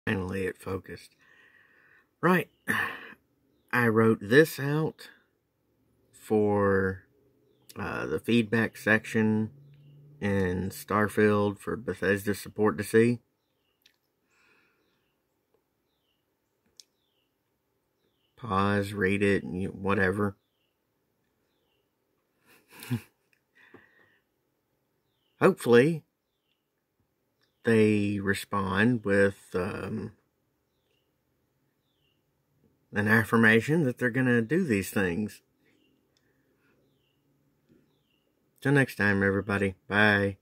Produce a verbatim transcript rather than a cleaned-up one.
Finally, it focused. Right. I wrote this out for uh, the feedback section in Starfield for Bethesda support to see. Pause, read it, whatever. Hopefully, they respond with um, an affirmation that they're going to do these things. Till next time, everybody. Bye.